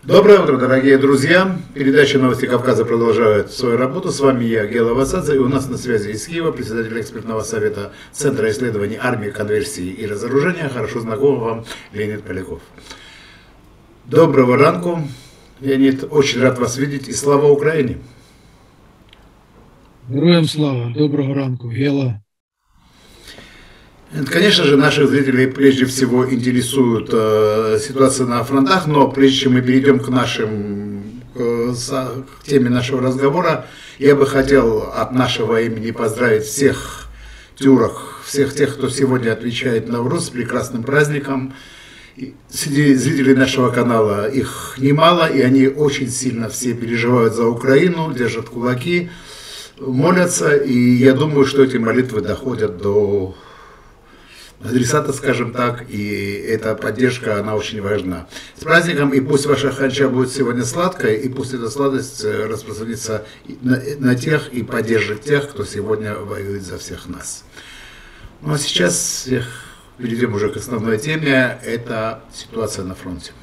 Доброе утро, дорогие друзья. Передача «Новости Кавказа» продолжает свою работу. С вами я, Гела Васадзе, и у нас на связи из Киева председатель экспертного совета Центра исследований армии, конверсии и разоружения, хорошо знакомый вам Леонид Поляков. Доброго ранку, Леонид, очень рад вас видеть, и слава Украине! Героям слава, доброго ранку, Гела. Конечно же, наших зрителей прежде всего интересует ситуация на фронтах, но прежде чем мы перейдем к теме нашего разговора, я бы хотел от нашего имени поздравить всех тюрок, всех тех, кто сегодня отвечает на Навруз, с прекрасным праздником. Среди зрителей нашего канала их немало, и они очень сильно все переживают за Украину, держат кулаки, молятся, и я думаю, что эти молитвы доходят до адресата, скажем так, и эта поддержка, она очень важна. С праздником, и пусть ваша ханча будет сегодня сладкой, и пусть эта сладость распространится на тех и поддержит тех, кто сегодня воюет за всех нас. Ну а сейчас перейдем уже к основной теме, это ситуация на фронте.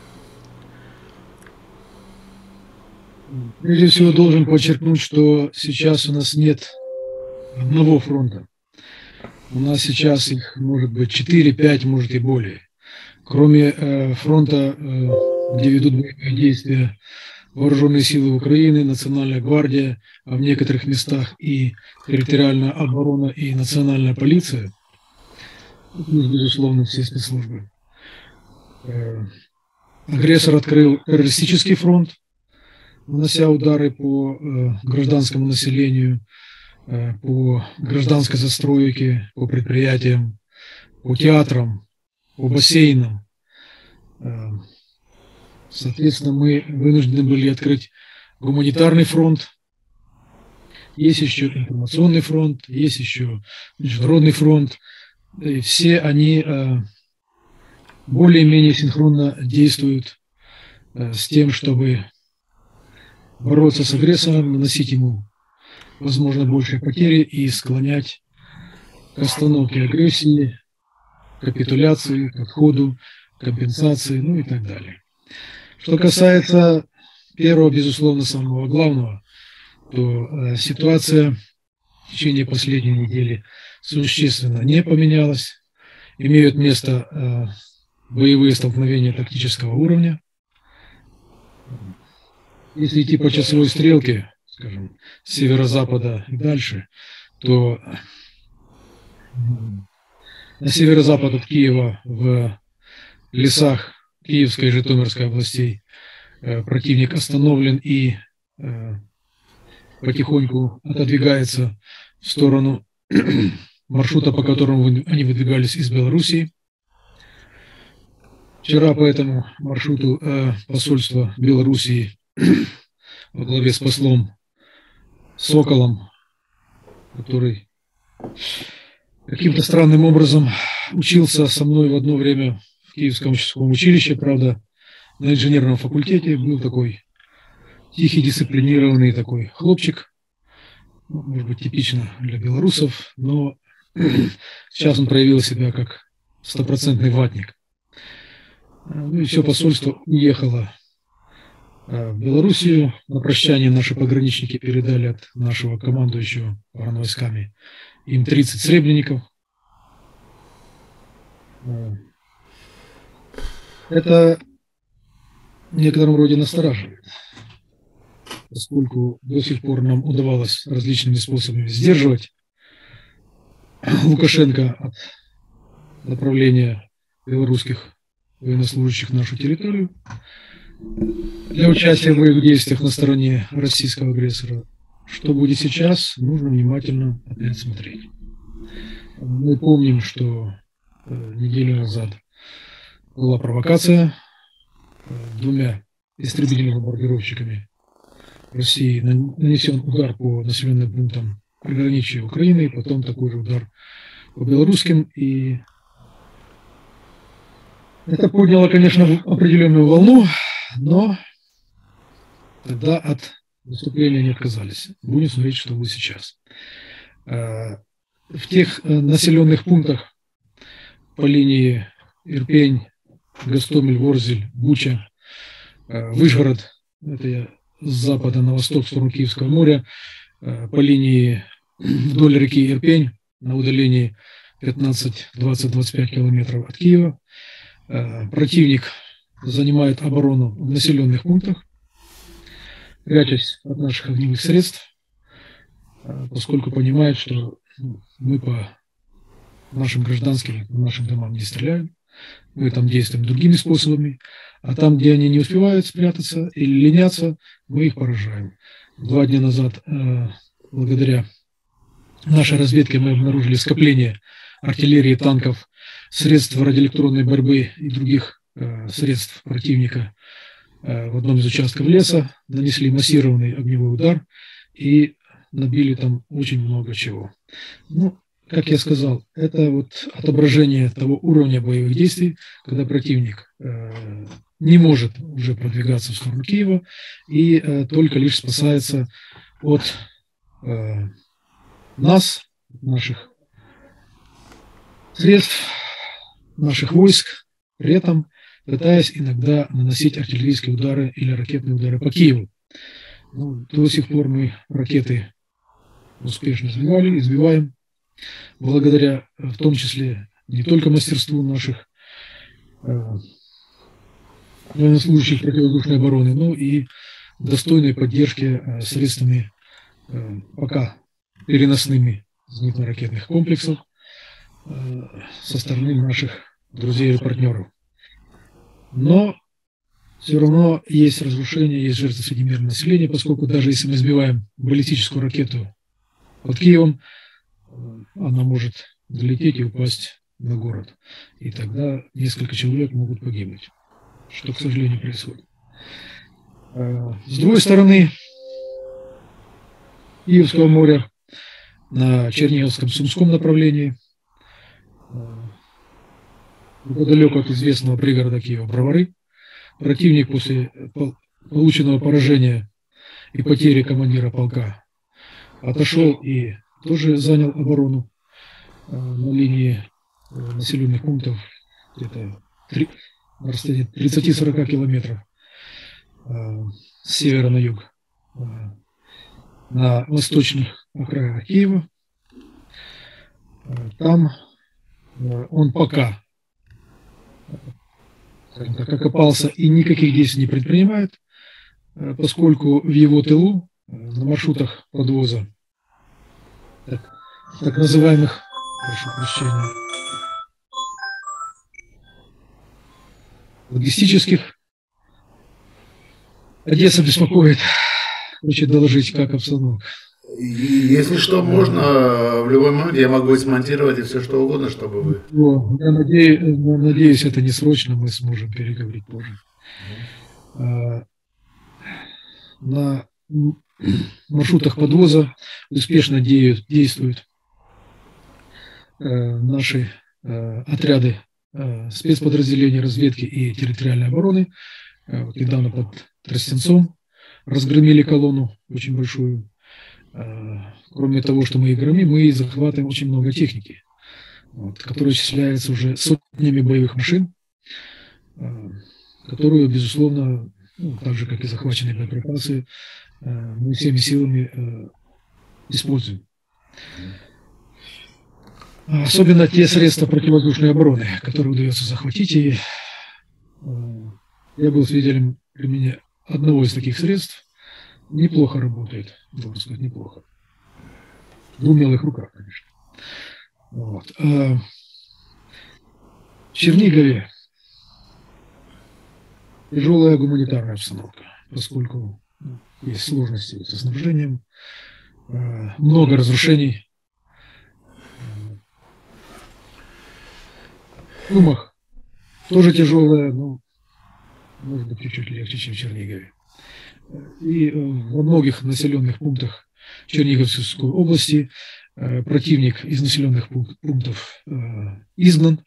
Прежде всего должен подчеркнуть, что сейчас у нас нет одного фронта. У нас сейчас их может быть 4, 5, может и более. Кроме фронта, где ведут боевые действия вооруженные силы Украины, Национальная гвардия, а в некоторых местах и территориальная оборона и национальная полиция, безусловно, все спецслужбы. Агрессор открыл террористический фронт, нанося удары по гражданскому населению, по гражданской застройке, по предприятиям, по театрам, по бассейнам. Соответственно, мы вынуждены были открыть гуманитарный фронт. Есть еще информационный фронт, есть еще международный фронт. И все они более-менее синхронно действуют с тем, чтобы бороться с агрессором, наносить ему возможно большие потери и склонять к остановке агрессии, капитуляции, к отходу, компенсации, ну и так далее. Что касается первого, безусловно, самого главного, то ситуация в течение последней недели существенно не поменялась. Имеют место боевые столкновения тактического уровня. Если идти по часовой стрелке, скажем, с северо-запада и дальше, то на северо-запад от Киева в лесах Киевской и Житомирской областей противник остановлен и потихоньку отодвигается в сторону маршрута, по которому они выдвигались из Белоруссии. Вчера по этому маршруту посольство Белоруссии во главе с послом Соколом, который каким-то странным образом учился со мной в одно время в Киевском участковом училище, правда, на инженерном факультете, был такой тихий, дисциплинированный такой хлопчик, может быть, типично для белорусов, но сейчас он проявил себя как стопроцентный ватник. Ну и все посольство уехало в Белоруссию. На прощание наши пограничники передали от нашего командующего погранвойсками им 30 сребреников. Это в некотором роде настораживает, поскольку до сих пор нам удавалось различными способами сдерживать Лукашенко от направления белорусских военнослужащих в нашу территорию для участия в боевых действиях на стороне российского агрессора. Что будет сейчас, нужно внимательно опять смотреть. Мы помним, что неделю назад была провокация двумя истребителями-бомбардировщиками России. Нанесен удар по населенным пунктам приграничья Украины, и потом такой же удар по белорусским. И это подняло, конечно, определенную волну, но тогда от выступления не отказались. Будем смотреть, что будет сейчас. В тех населенных пунктах по линии Ирпень, Гостомель, Ворзель, Буча Вышгород, это я с запада на восток в сторону Киевского моря, по линии вдоль реки Ирпень на удалении 15, 20, 25 километров от Киева. Противник занимает оборону в населенных пунктах, прячась от наших огневых средств, поскольку понимает, что мы по нашим гражданским, по нашим домам не стреляем, мы там действуем другими способами, а там, где они не успевают спрятаться или ленятся, мы их поражаем. 2 дня назад, благодаря нашей разведке, мы обнаружили скопление артиллерии, танков, средств радиоэлектронной борьбы и других средств противника в одном из участков леса, нанесли массированный огневой удар и набили там очень много чего. Ну, как я сказал, это вот отображение того уровня боевых действий, когда противник не может уже продвигаться в сторону Киева и только лишь спасается от нас, наших средств, наших войск, при этом пытаясь иногда наносить артиллерийские удары или ракетные удары по Киеву. Ну, до сих пор мы ракеты успешно сбивали, избиваем, благодаря в том числе не только мастерству наших военнослужащих противовоздушной обороны, но и достойной поддержке средствами пока переносными зенитно-ракетных комплексов со стороны наших друзей и партнеров. Но все равно есть разрушения, есть жертвы среди мирного населения, поскольку даже если мы сбиваем баллистическую ракету под Киевом, она может долететь и упасть на город. И тогда несколько человек могут погибнуть, что, к сожалению, происходит. С другой стороны Киевского моря, на Черниговском Сумском направлении, неподалеку от известного пригорода Киева Бровары, противник после полученного поражения и потери командира полка отошел и тоже занял оборону на линии населенных пунктов где-то на расстоянии 30-40 километров с севера на юг, на восточных окраинах Киева. Там он пока, скажем так, окопался и никаких действий не предпринимает, поскольку в его тылу на маршрутах подвоза так называемых, прошу прощения, логистических, Одесса беспокоит, хочет доложить, как обстановка. Если что, можно в любой момент, я могу смонтировать и все что угодно, чтобы вы... Я надеюсь, это не срочно, мы сможем переговорить позже. На маршрутах подвоза успешно действуют наши отряды спецподразделений разведки и территориальной обороны. Вот недавно под Тростенцом разгромили колонну очень большую. Кроме того, что мы их громим, мы захватываем очень много техники, которая исчисляется уже сотнями боевых машин, которую, безусловно, так же, как и захваченные боеприпасы, мы всеми силами используем. Особенно те средства противовоздушной обороны, которые удается захватить. И я был свидетелем применения одного из таких средств. Неплохо работает, должен сказать, неплохо. В умелых руках, конечно. Вот. В Чернигове тяжелая гуманитарная обстановка, поскольку есть сложности со снабжением, много разрушений. В Сумах тоже тяжелая, но может быть чуть-чуть легче, чем в Чернигове. И во многих населенных пунктах Черниговской области противник из населенных пунктов изгнан,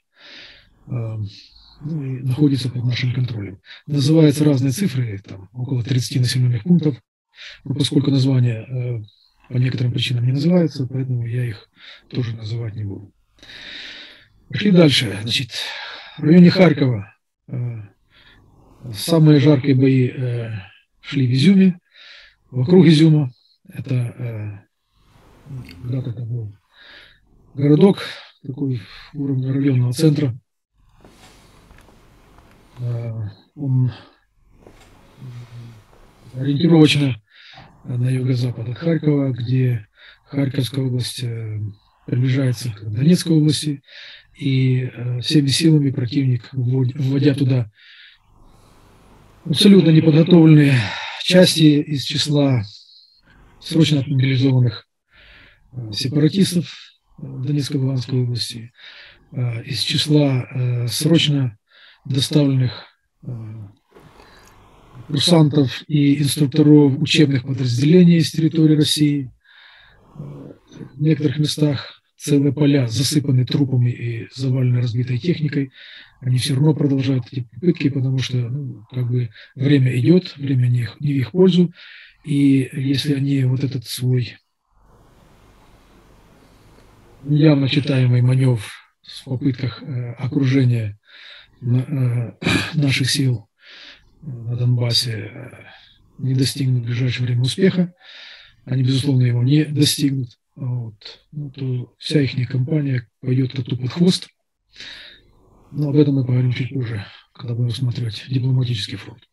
и находится под нашим контролем. Называются разные цифры, там около 30 населенных пунктов, но поскольку названия по некоторым причинам не называются, поэтому я их тоже называть не буду. Пошли дальше. Значит, в районе Харькова Самые жаркие бои шли в Изюме, вокруг Изюма. Это когда-то это был городок, такой уровня районного центра. Он ориентировочно на юго-запад от Харькова, где Харьковская область приближается к Донецкой области, и всеми силами противник, вводя туда абсолютно неподготовленные части из числа срочно мобилизованных сепаратистов Донецкой и Луганской области, из числа срочно доставленных курсантов и инструкторов учебных подразделений с территории России. В некоторых местах целые поля засыпаны трупами и завалены разбитой техникой. Они все равно продолжают эти попытки, потому что время идет, время не в их пользу. И если они вот этот свой явно читаемый маневр в попытках окружения наших сил на Донбассе не достигнут в ближайшее время успеха, они, безусловно, его не достигнут, то вся их кампания пойдет коту под хвост. Но об этом мы поговорим чуть позже, когда будем рассматривать дипломатический фронт.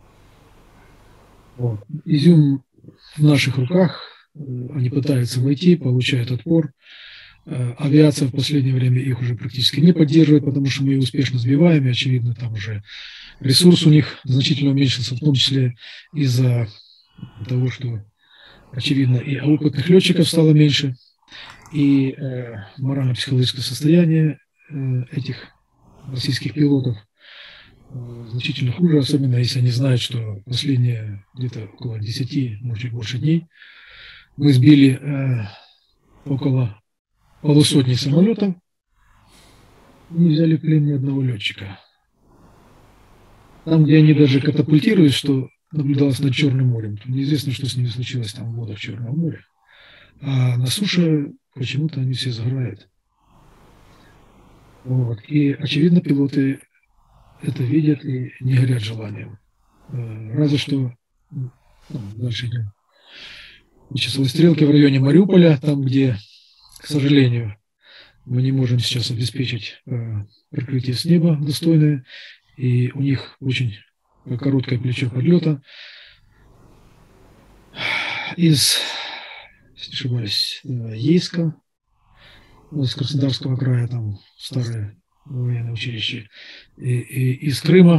Изюм в наших руках, они пытаются войти, получают отпор. Авиация в последнее время их уже практически не поддерживает, потому что мы ее успешно сбиваем, и, очевидно, там уже ресурс у них значительно уменьшился, в том числе из-за того, что, очевидно, и опытных летчиков стало меньше, и морально-психологическое состояние этих российских пилотов значительно хуже, особенно если они знают, что последние где-то около 10, может, чуть больше дней мы сбили около полусотни самолетов и не взяли в плен ни одного летчика. Там, где они даже катапультируют, что наблюдалось над Черным морем, то неизвестно, что с ними случилось там в водах Черного моря. А на суше почему-то они все сгорают. И, очевидно, пилоты это видят и не горят желанием. Разве что дальше идем по часовой стрелке в районе Мариуполя, там, где, к сожалению, мы не можем сейчас обеспечить прикрытие с неба достойное, и у них очень короткое плечо подлета. Из, если не ошибаюсь, Ейска, из Краснодарского края, там старое военное училище, и из Крыма.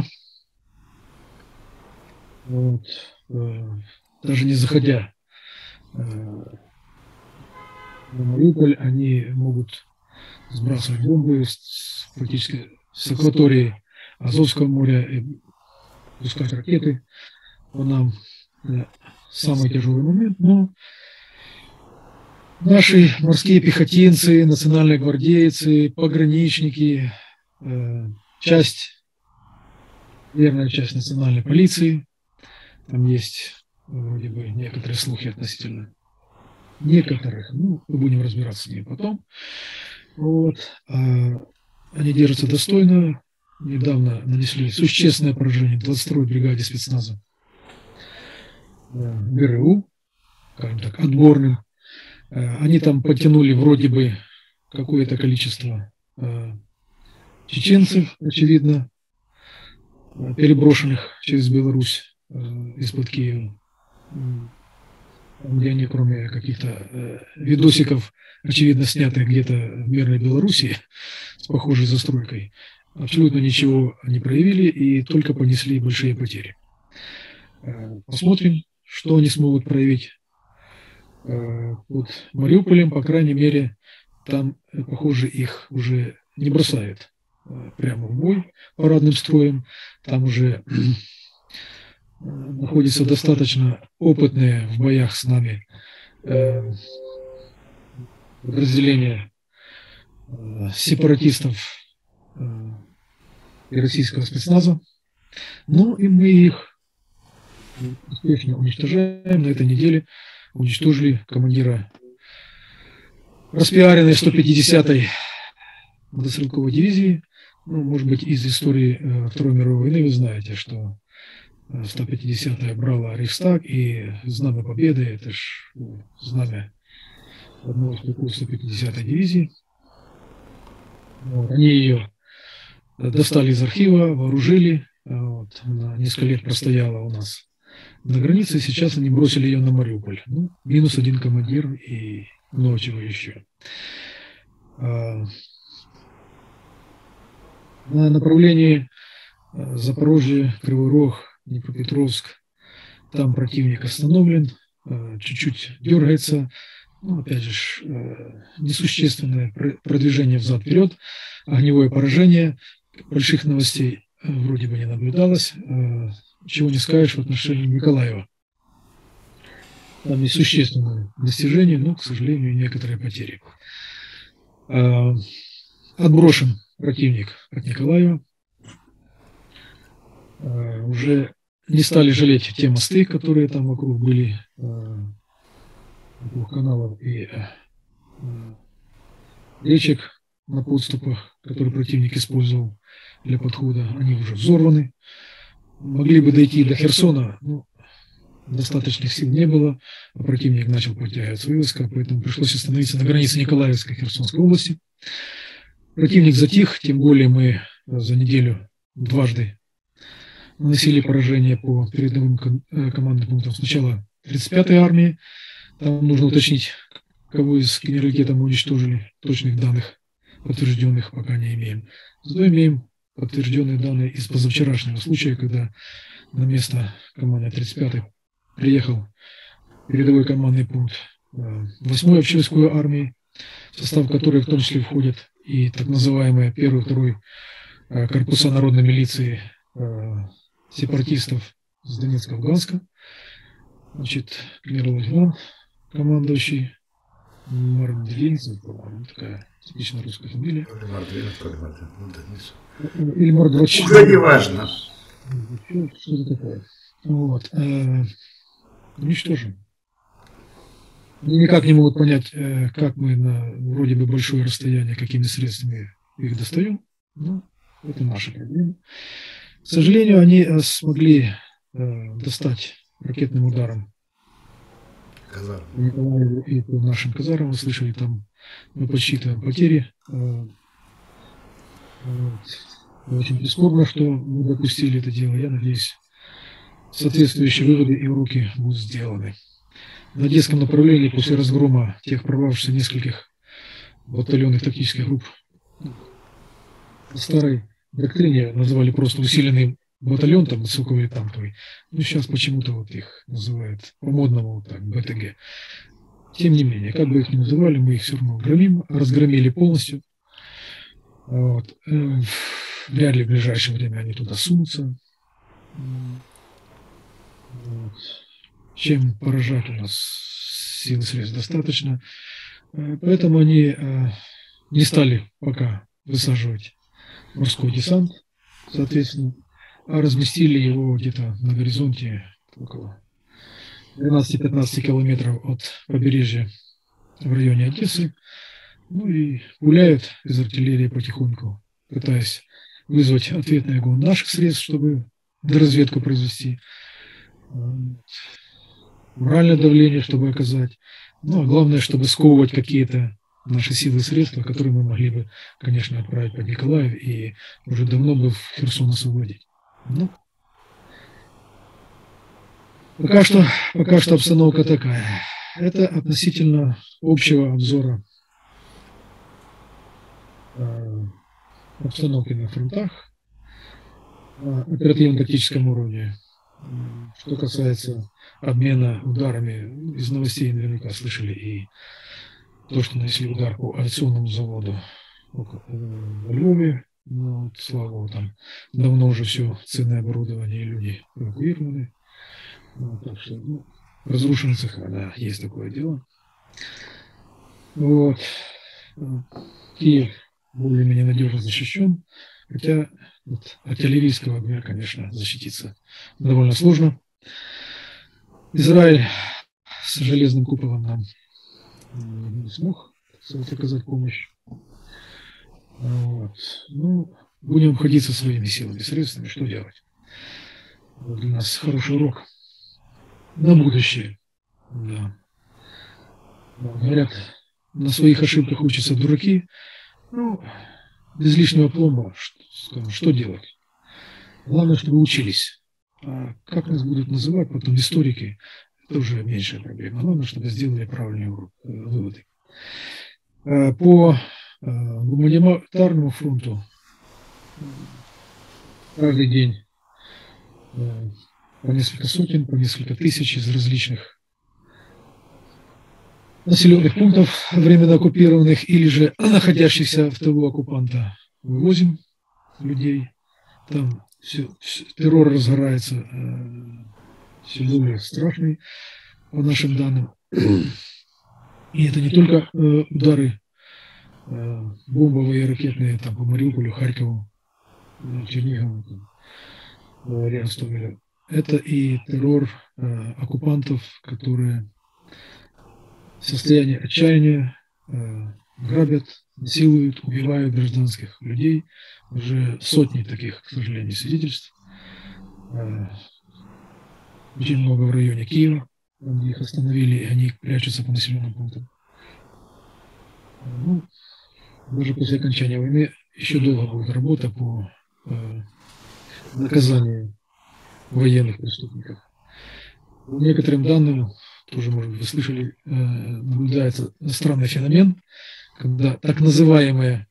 Даже не заходя на Мариуполь, они могут сбрасывать бомбы практически с акватории Азовского моря и пускать ракеты по нам. Самый тяжелый момент, но наши морские пехотинцы, национальные гвардейцы, пограничники, верная часть национальной полиции, там есть вроде бы некоторые слухи относительно некоторых, мы будем разбираться с ними потом. Они держатся достойно, недавно нанесли существенное поражение 22-й бригаде спецназа ГРУ, скажем так, отборным. Они там подтянули вроде бы какое-то количество чеченцев, очевидно, переброшенных через Беларусь из-под Киева, где они, кроме каких-то видосиков, очевидно, снятых где-то в мирной Белоруссии с похожей застройкой, абсолютно ничего не проявили и только понесли большие потери. Посмотрим, что они смогут проявить под Мариуполем. По крайней мере, там, похоже, их уже не бросают прямо в бой парадным строем. Там уже находятся достаточно опытные в боях с нами подразделения сепаратистов и российского спецназа. Ну и мы их успешно уничтожаем. На этой неделе уничтожили командира распиаренной 150-й мотострелковой дивизии Ну, может быть, из истории Второй мировой войны вы знаете, что 150-я брала Рейхстаг, и Знамя Победы – это ж знамя одного из полков 150-й дивизии. Вот. Они ее достали из архива, вооружили. Вот. Она несколько лет простояла у нас на границе, сейчас они бросили ее на Мариуполь. Ну, минус один командир и много чего еще. На направлении Запорожье, Кривой Рог, Днепропетровск, там противник остановлен, чуть-чуть дергается. Ну, опять же, несущественное продвижение взад-вперед, огневое поражение, больших новостей вроде бы не наблюдалось, чего не скажешь в отношении Николаева. Там есть существенное достижение, но, к сожалению, некоторые потери. Отброшен противник от Николаева. Уже не стали жалеть те мосты, которые там вокруг были, двух каналов и речек на подступах, которые противник использовал для подхода. Они уже взорваны. Могли бы дойти до Херсона, но достаточных сил не было. Противник начал подтягивать свои войска, поэтому пришлось остановиться на границе Николаевской и Херсонской области. Противник затих, тем более мы за неделю дважды наносили поражение по передовым командным пунктам. Сначала 35-й армии, там нужно уточнить, кого из генералитета мы уничтожили, точных данных подтвержденных пока не имеем. Зато имеем подтвержденные данные из позавчерашнего случая, когда на место команды 35-й приехал передовой командный пункт 8-й общевойсковой армии, в состав которой в том числе входят и так называемые 1-й и 2-й корпуса народной милиции сепаратистов с Донецка-Луганска. Значит, генерал-лейтенант, командующий Мордвинцев, по-моему, такая типично русская фамилия. Или Мордвинцев. Уже не важно. Что-то такое. Вот. Уничтожим. Они никак не могут понять, как мы на вроде бы большое расстояние, какими средствами их достаем. Но это наша проблема. К сожалению, они смогли достать ракетным ударом Николаеву и по нашим казармам. Вы слышали, там мы подсчитываем потери. Очень прискорбно, что мы допустили это дело. Я надеюсь, соответствующие выводы и уроки будут сделаны. На Одесском направлении после разгрома тех прорвавшихся нескольких батальонных тактических групп по старой доктрине называли просто усиленный батальон, там, высоковый или танковый. Ну, сейчас почему-то вот их называют по-модному вот так, БТГ. Тем не менее, как бы их ни называли, мы их все равно разгромили полностью. Вот. Вряд ли в ближайшее время они туда сунутся. Вот. Чем поражать у нас сил и средств достаточно. Поэтому они не стали пока высаживать морской десант, соответственно, а разместили его где-то на горизонте около 12-15 километров от побережья в районе Одессы. Ну и гуляют из артиллерии потихоньку, пытаясь вызвать ответный огонь наших средств, чтобы доразведку произвести, моральное давление, чтобы оказать. Ну, а главное, чтобы сковывать какие-то наши силы и средства, которые мы могли бы, конечно, отправить под Николаев и уже давно бы в Херсон освободить. Ну, пока что обстановка такая. Это относительно общего обзора обстановки на фронтах на оперативно-тактическом уровне. Что касается обмена ударами, из новостей наверняка слышали и то, что нанесли удар по авиационному заводу в Львове. Ну, слава богу, там давно уже все ценное оборудование и люди эвакуированы. Ну, так что, разрушены цеха, да, есть такое дело. Вот. Киев более-менее надежно защищен, хотя от артиллерийского огня, конечно, защититься довольно сложно. Израиль с железным куполом нам не смог оказать помощь. Вот. Ну, будем обходиться своими силами, средствами, что делать? Вот для нас хороший урок на будущее. Да. Говорят, на своих ошибках учатся дураки. Ну, без лишнего пломба, что делать? Главное, чтобы учились. А как нас будут называть потом историки, это уже меньшая проблема. Главное, чтобы сделали правильные выводы. По гуманитарному фронту каждый день по несколько сотен, по несколько тысяч из различных населенных пунктов, временно оккупированных или же находящихся в тылу оккупанта, вывозим людей. Там террор разгорается все более страшный, по нашим данным. И это не только удары бомбовые и ракетные там, по Мариуполю, Харькову, Чернигову, Ростову. Это и террор оккупантов, которые в состоянии отчаяния грабят, насилуют, убивают гражданских людей. Уже сотни таких, к сожалению, свидетельств. Очень много в районе Киева, где их остановили, и они прячутся по населенным пунктам. Ну, даже после окончания войны еще долго будет работа по наказанию военных преступников. По некоторым данным, тоже, может быть, вы слышали, наблюдается странный феномен, когда так называемые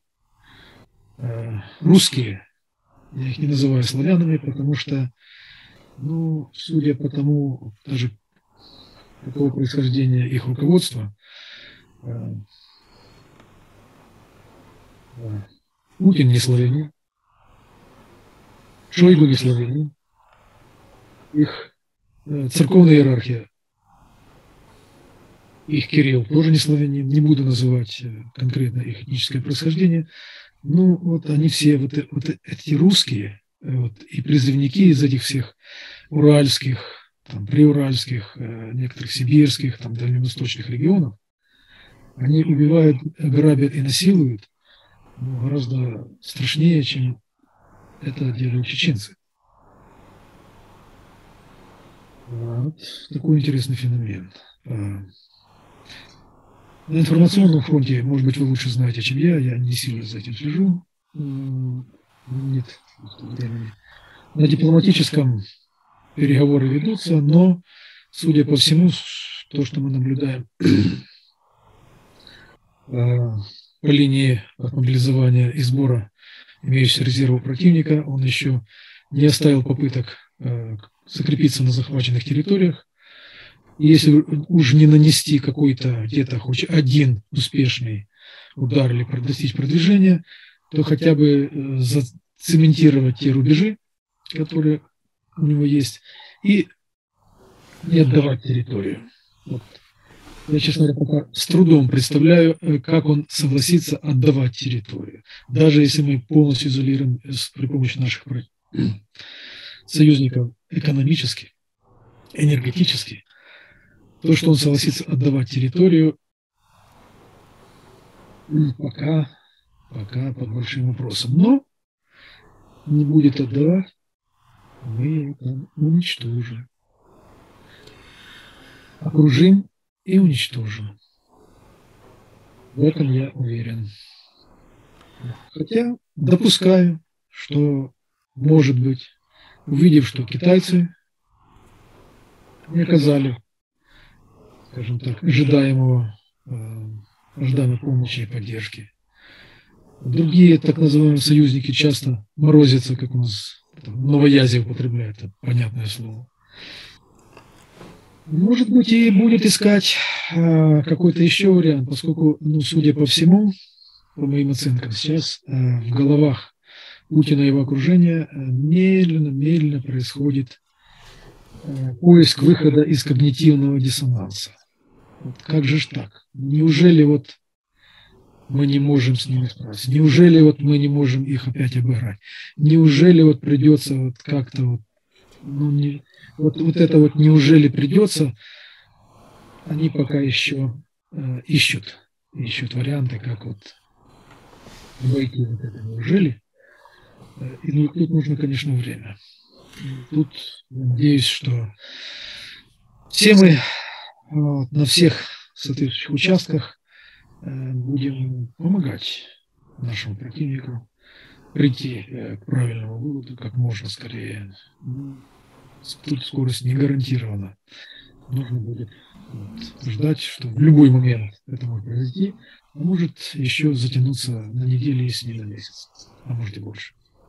русские, я их не называю славянами, потому что, ну, судя по тому, даже какого происхождения их руководства, Путин не славянин, Шойгу не славянин, их церковная иерархия, их Кирилл тоже не славянин, не буду называть конкретно их этническое происхождение. Ну, вот они все, вот эти русские, вот, и призывники из этих всех уральских, там, приуральских, некоторых сибирских, там, дальневосточных регионов, они убивают, грабят и насилуют, ну, гораздо страшнее, чем это делают чеченцы. Вот такой интересный феномен. На информационном фронте, может быть, вы лучше знаете, чем я не сильно за этим слежу. Нет времени. На дипломатическом переговоры ведутся, но, судя по всему, то, что мы наблюдаем по линии мобилизования и сбора имеющихся резервов противника, он еще не оставил попыток закрепиться на захваченных территориях. И если уж не нанести какой-то где-то хоть один успешный удар или достичь продвижения, то хотя бы зацементировать те рубежи, которые у него есть, и не отдавать территорию. Вот. Я, честно говоря, пока с трудом представляю, как он согласится отдавать территорию. Даже если мы полностью изолируем при помощи наших союзников экономически, энергетически, то, что он согласится отдавать территорию, пока под большим вопросом. Но не будет отдавать, мы ее там уничтожим. Окружим и уничтожим. В этом я уверен. Хотя допускаю, что, может быть, увидев, что китайцы не оказали, скажем так, ожидаемой помощи и поддержки. Другие так называемые союзники часто морозятся, как у нас новоязие употребляют, это понятное слово. Может быть, и будет искать какой-то еще вариант, поскольку, ну, судя по всему, по моим оценкам, сейчас в головах Путина и его окружения медленно происходит поиск выхода из когнитивного диссонанса. Вот как же ж так? Неужели вот мы не можем с ними справиться? Неужели вот мы не можем их опять обыграть? Неужели вот придется вот как-то вот, ну, не, вот это вот неужели придется? Они пока еще ищут варианты, как вот войти вот это неужели. И тут нужно, конечно, время. Тут надеюсь, что все мы на всех соответствующих участках будем помогать нашему противнику прийти к правильному выводу как можно скорее. Тут скорость не гарантирована. Нужно будет ждать, что в любой момент это может произойти, а может еще затянуться на неделю, если не на месяц, а может и больше.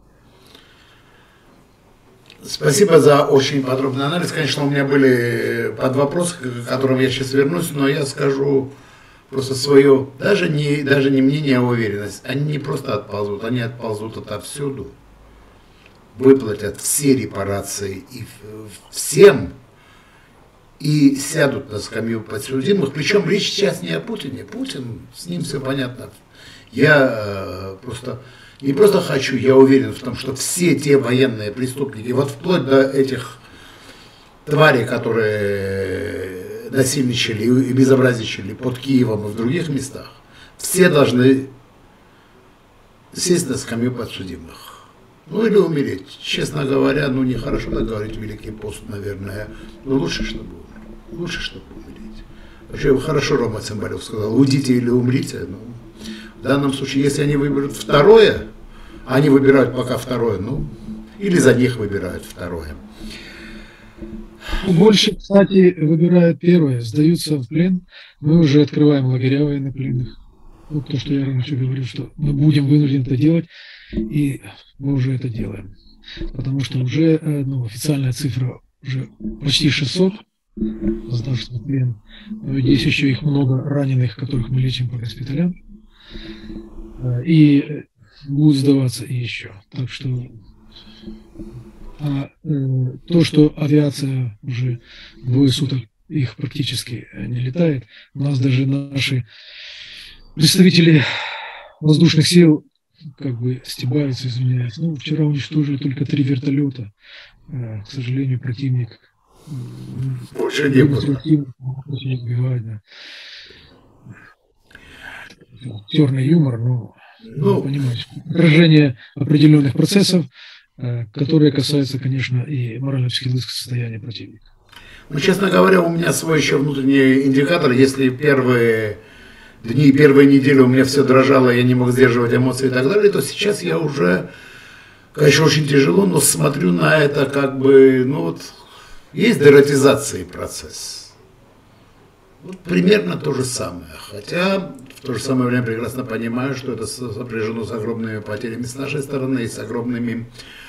Спасибо за очень подробный анализ. Конечно, у меня были подвопросы, к которым я сейчас вернусь, но я скажу просто свое, даже не мнение, а уверенность. Они не просто отползут, они отползут отовсюду, выплатят все репарации и всем, и сядут на скамью подсудимых. Причем речь сейчас не о Путине. Путин, с ним все понятно. Я не просто хочу, я уверен в том, что все те военные преступники, вот вплоть до этих тварей, которые насильничали и безобразничали под Киевом и в других местах, все должны сесть на скамью подсудимых. Ну или умереть. Честно говоря, нехорошо так говорить Великий пост, наверное, но лучше, чтобы умереть. Лучше, чтобы умереть. Вообще, хорошо Рома Цымбалев сказал, уйдите или умрите. В данном случае, если они выберут второе, они выбирают пока второе, или за них выбирают второе. Больше, кстати, выбирают первое, сдаются в плен. Мы уже открываем лагеря военнопленных. Вот то, что я раньше говорил, что мы будем вынуждены это делать, и мы уже это делаем. Потому что уже официальная цифра уже почти 600 сдавшихся в плен. Но здесь еще их много раненых, которых мы лечим по госпиталям. И будут сдаваться и еще. Так что то, что авиация уже двое суток их практически не летает, у нас даже наши представители воздушных сил стебаются, извиняюсь. Вчера уничтожили только 3 вертолета. К сожалению, противник больше не было. Очень избивает, да. Черный юмор, понимаете, отражение определенных процессов, которые касаются, конечно, и морально-психологического состояния противника. Честно говоря, у меня свой еще внутренний индикатор. Если первые дни, первые недели у меня все дрожало, я не мог сдерживать эмоции и так далее, то сейчас я уже, конечно, очень тяжело, но смотрю на это есть дератизация процесс. Примерно то же самое. Хотя в то же самое время прекрасно понимаю, что это сопряжено с огромными потерями с нашей стороны и с огромной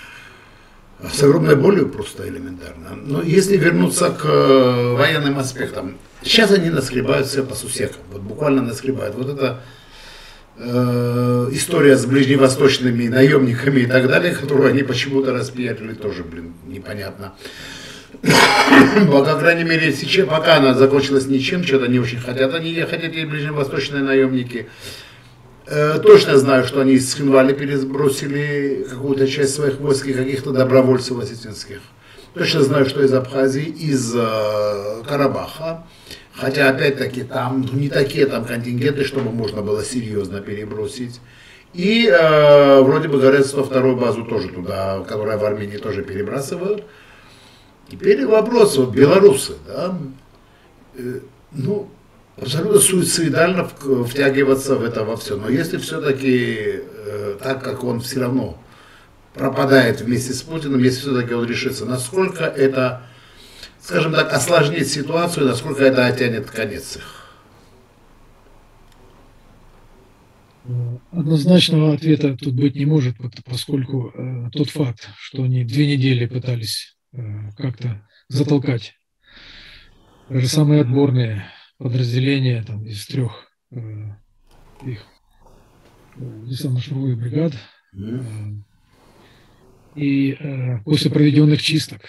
болью просто элементарно. Но если вернуться к военным аспектам, сейчас они наскребают все по сусекам, буквально наскребают. Вот эта история с ближневосточными наемниками и так далее, которую они почему-то распиарили, тоже, непонятно. По крайней мере, сейчас, пока она закончилась ничем, что-то не очень хотят они ехать, эти ближневосточные наемники. Точно знаю, что они из Хинвали перебросили какую-то часть своих войск и каких-то добровольцев осетинских. Точно знаю, что из Абхазии, из Карабаха. Хотя, опять-таки, там не такие там контингенты, чтобы можно было серьезно перебросить. И вроде бы говорят, что вторую базу тоже туда, которая в Армении тоже перебрасывают. Теперь вопрос, белорусы, да, абсолютно суицидально втягиваться в это во все. Но если все-таки, так как он все равно пропадает вместе с Путиным, если все-таки он решится, насколько это, скажем так, осложнит ситуацию, насколько это оттянет конец их? Однозначного ответа тут быть не может, поскольку тот факт, что они 2 недели пытались как-то затолкать даже самые отборные подразделения из 3 их десантно-штурмовых бригад, и после проведенных чисток,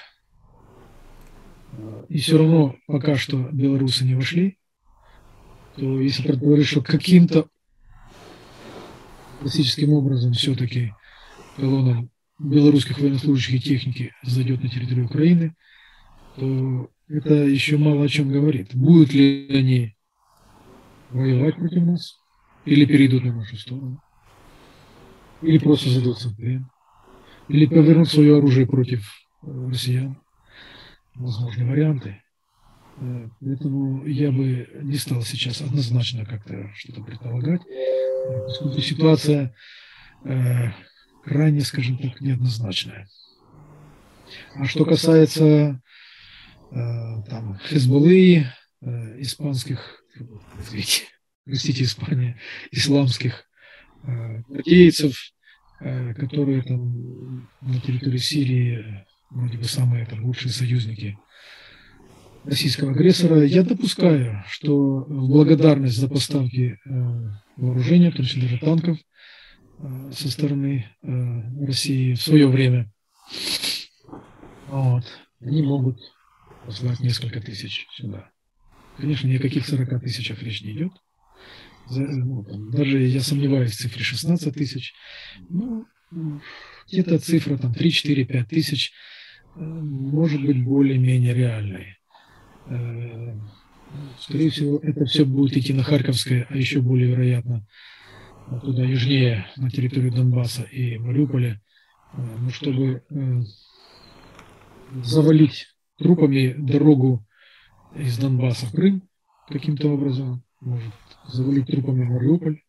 и все равно пока что белорусы не вошли, то если предположить, что каким-то классическим образом все-таки колонна белорусских военнослужащих и техники зайдет на территорию Украины, то это еще мало о чем говорит. Будут ли они воевать против нас, или перейдут на нашу сторону, или просто зайдутся в плен. или повернуть свое оружие против россиян. Возможны варианты. Поэтому я бы не стал сейчас однозначно как-то что-то предполагать, поскольку ситуация крайне, скажем так, неоднозначная. А что касается там Хезболлы, испанских, простите, Испания, исламских гвардейцев, которые там на территории Сирии вроде бы самые там лучшие союзники российского агрессора, я допускаю, что в благодарность за поставки вооружения, в том числе даже танков, со стороны России в свое время, вот, они могут послать несколько тысяч сюда. Конечно, ни о каких 40 тысячах речь не идет. Даже я сомневаюсь в цифре 16 тысяч. Ну, где-то цифра там 3, 4, 5 тысяч может быть более-менее реальной. Скорее всего, это все будет идти на Харьковское, а еще более вероятно туда южнее, на территорию Донбасса и Мариуполя, чтобы завалить трупами дорогу из Донбасса в Крым каким-то образом, может завалить трупами Мариуполь,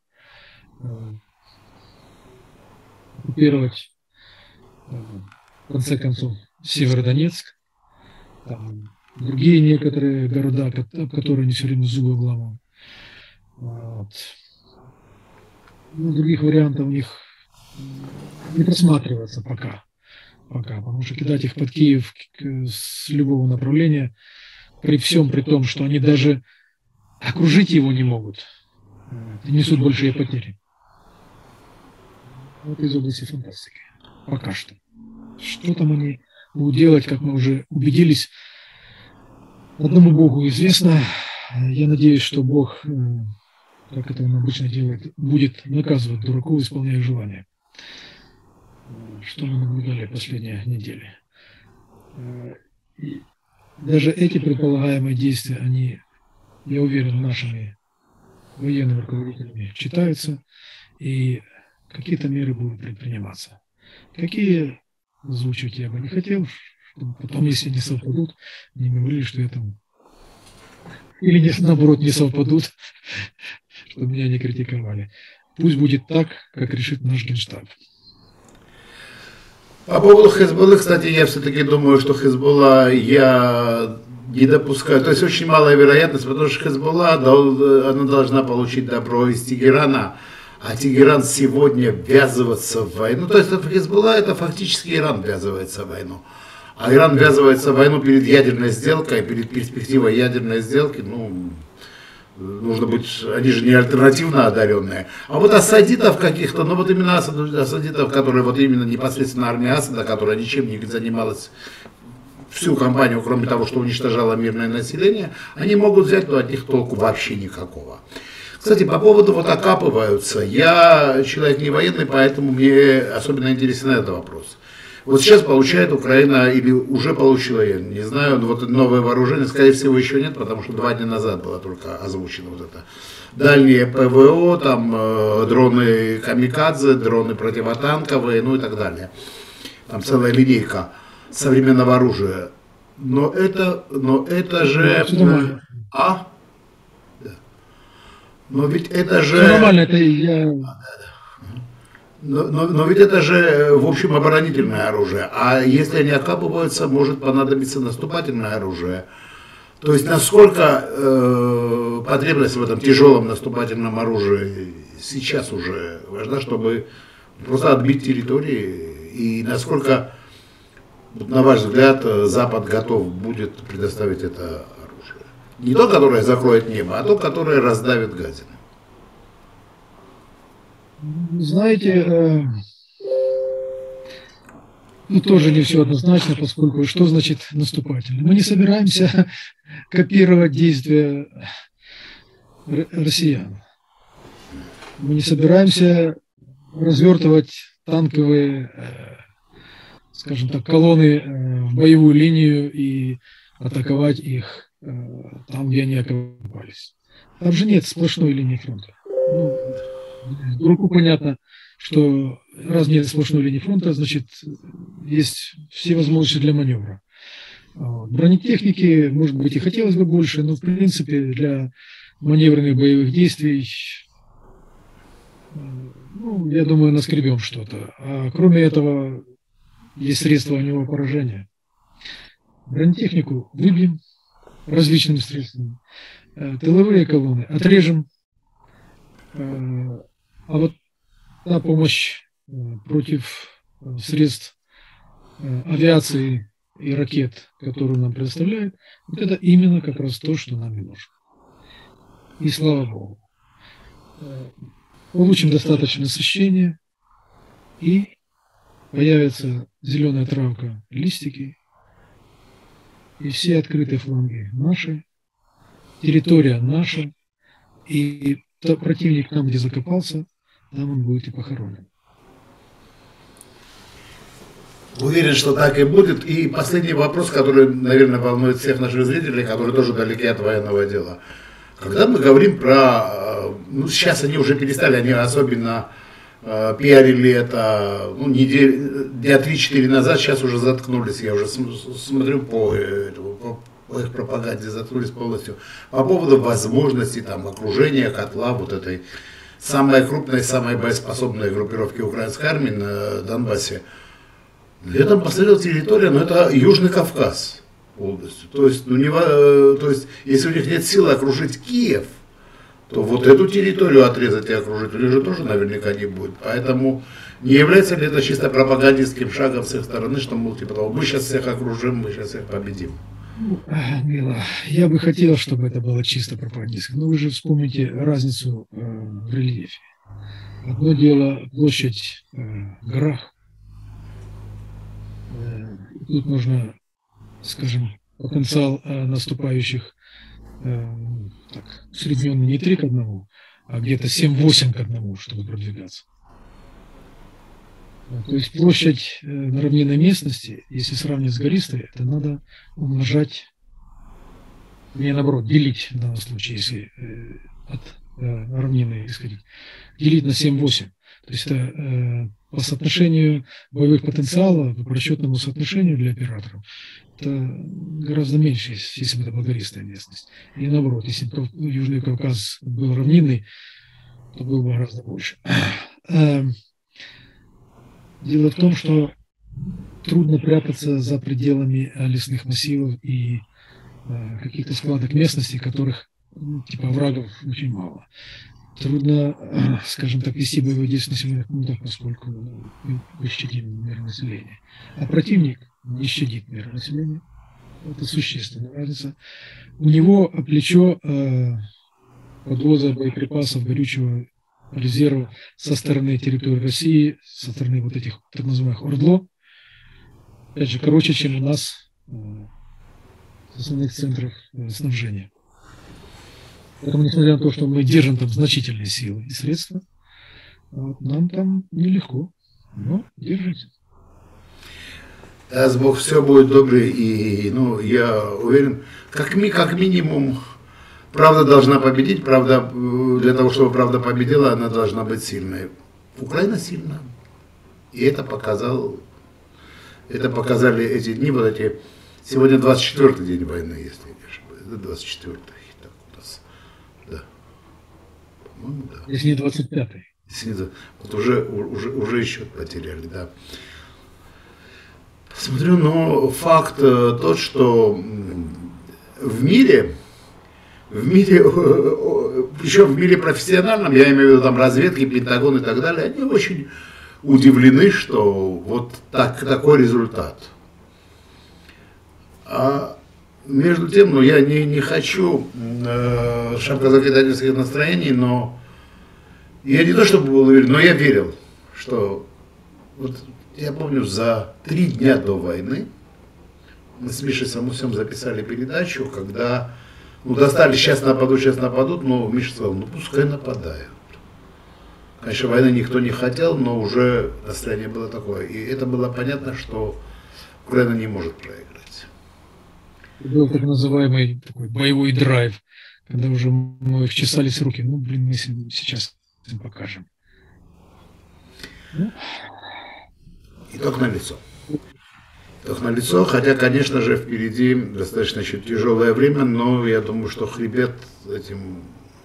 оккупировать, в конце концов, Северодонецк, там, другие некоторые города, которые они все время зубы обламывают. Вот. Ну, других вариантов у них не просматривается пока, потому что кидать их под Киев с любого направления, при том, что они даже окружить его не могут, несут большие потери. Вот из области фантастики. Пока что. Что там они будут делать, как мы уже убедились, одному Богу известно. Я надеюсь, что Бог, как это он обычно делает, будет наказывать дураков, исполняя желания. Что мы наблюдали последние недели. И даже эти предполагаемые действия, они, я уверен, нашими военными руководителями читаются, и какие-то меры будут предприниматься. Какие озвучивать я бы не хотел, чтобы потом, если не совпадут, не говорили, что я там... Или, наоборот, не совпадут, чтобы меня не критиковали. Пусть будет так, как решит наш Генштаб. По поводу Хезболлы, кстати, я все-таки думаю, что Хезболла я не допускаю. То есть очень малая вероятность, потому что Хезболла, она должна получить добро из Тегерана, а Тегеран сегодня ввязываться в войну. То есть Хезболла это фактически Иран ввязывается в войну. А Иран ввязывается в войну перед ядерной сделкой, перед перспективой ядерной сделки, нужно быть, они же не альтернативно одаренные. А вот ассадитов каких-то, вот именно ассадитов, которые вот именно непосредственно армия Асада, которая ничем не занималась всю кампанию, кроме того, что уничтожала мирное население, они могут взять, но от них толку вообще никакого. Кстати, по поводу вот окапываются, я человек не военный, поэтому мне особенно интересен этот вопрос. Вот сейчас получает Украина, или уже получила, я не знаю, вот новое вооружение, скорее всего, еще нет, потому что 2 дня назад было только озвучено вот это. Дальние ПВО, там дроны камикадзе, дроны противотанковые, и так далее. Там целая линейка современного оружия. Но это же... Да. Но ведь это же... Нормально, это я... Но ведь это же, в общем, оборонительное оружие. А если они окапываются, может понадобиться наступательное оружие. То есть насколько потребность в этом тяжелом наступательном оружии сейчас уже важна, чтобы просто отбить территории. И насколько, на ваш взгляд, Запад готов будет предоставить это оружие. Не то, которое закроет небо, а то, которое раздавит гадины. Знаете, тоже не все однозначно, поскольку что значит наступательно? Мы не собираемся копировать действия россиян. Мы не собираемся развертывать танковые, скажем так, колонны в боевую линию и атаковать их там, где они окопались. Там же нет сплошной линии фронта. Руку понятно, что раз нет сплошной линии фронта, значит, есть все возможности для маневра. Бронетехники, может быть, и хотелось бы больше, но, в принципе, для маневренных боевых действий, ну, я думаю, наскребем что-то. А кроме этого, есть средства огневого поражения. Бронетехнику выбьем различными средствами. Тыловые колонны отрежем. А вот та помощь против средств авиации и ракет, которую нам предоставляют, вот это именно как раз то, что нам и нужно. И слава Богу. Получим достаточное насыщение, и появится зеленая травка, листики, и все открытые фланги наши, территория наша, и противник там, где закопался, там он будет и похоронен. Уверен, что так и будет. И последний вопрос, который, наверное, волнует всех наших зрителей, которые тоже далеки от военного дела. Когда мы говорим про... Ну, сейчас они уже перестали, они особенно пиарили это дня 3-4 назад, сейчас уже заткнулись. Я уже смотрю по их пропаганде, заткнулись полностью. По поводу возможности там окружения котла вот этой самой крупной, самой боеспособной группировки украинской армии на Донбассе. Я там посмотрел территорию, но это Южный Кавказ полностью. То есть, если у них нет силы окружить Киев, то вот эту территорию отрезать и окружить у них же тоже наверняка не будет. Поэтому не является ли это чисто пропагандистским шагом с их стороны, что, мол, типа того, мы сейчас всех окружим, мы сейчас всех победим? Мила, я бы хотел, чтобы это было чисто пропагандистским, но вы же вспомните разницу в рельефе. Одно дело площадь в горах. Тут нужно, скажем, потенциал наступающих усредненный не 3 к 1, а где-то 7-8 к 1, чтобы продвигаться. То есть площадь на равнинной местности, если сравнивать с гористой, это надо умножать, не наоборот, делить в данном случае, если от равнины исходить, делить на 7-8. То есть это по соотношению боевых потенциалов, по расчетному соотношению для операторов, это гораздо меньше, если бы это была гористая местность. И наоборот, если бы Южный Кавказ был равнинный, то было бы гораздо больше. Дело в том, что трудно прятаться за пределами лесных массивов и каких-то складок местности, которых типа оврагов очень мало. Трудно, скажем так, вести боевые действия в населенных пунктах, поскольку мы щадим мирное население. А противник не щадит мирное население. Это существенная разница. У него плечо подвоза боеприпасов, горючего, резерва со стороны территории России, со стороны вот этих так называемых ОРДЛО, опять же, короче, чем у нас с основных центров снабжения. Поэтому, несмотря на то, что мы держим там значительные силы и средства, нам там нелегко, но держимся. Даст Бог, все будет добре, и я уверен, как минимум, правда должна победить, правда, для того, чтобы правда победила, она должна быть сильной. Украина сильна, и это показали эти дни, сегодня 24-й день войны, если не ошибаюсь, 24-й. Да. Если не 25-й. Вот уже счет потеряли, да. Смотрю, но факт тот, что в мире, причем в мире профессиональном, я имею в виду там разведки, Пентагон и так далее, они очень удивлены, что вот такой результат. А между тем, я не хочу шапкозакидательских настроений, но я не то чтобы был уверен, но я верил, что вот я помню, за 3 дня до войны мы с Мишей Самусем записали передачу, когда достали, сейчас нападут, но Миша сказал, пускай нападают. Конечно, войны никто не хотел, но уже настроение было такое. И это было понятно, что Украина не может проиграть. Был так называемый такой боевой драйв, когда уже мы их чесались руки. Мы сейчас им покажем. Итог налицо. Итог налицо, хотя, конечно же, впереди достаточно еще тяжелое время, но я думаю, что хребет этим...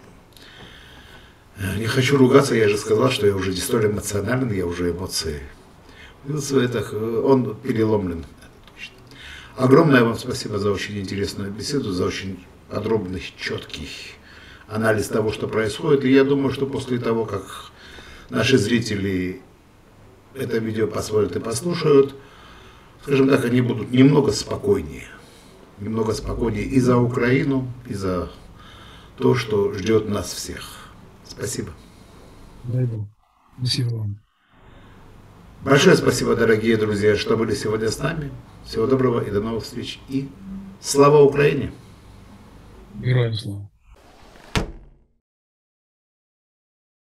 Не хочу ругаться, я же сказал, что я уже не столь эмоционален, я уже эмоции. Он переломлен. Огромное вам спасибо за очень интересную беседу, за очень подробный, четкий анализ того, что происходит. И я думаю, что после того, как наши зрители это видео посмотрят и послушают, скажем так, они будут немного спокойнее и за Украину, и за то, что ждет нас всех. Спасибо. Дай Бог. Спасибо вам. Большое спасибо, дорогие друзья, что были сегодня с нами. Всего доброго и до новых встреч. И слава Украине! Героям слава!